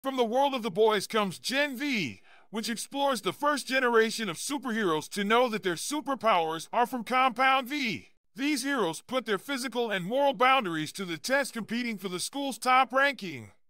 From the world of the boys comes Gen V, which explores the first generation of superheroes to know that their superpowers are from Compound V. These heroes put their physical and moral boundaries to the test, competing for the school's top ranking.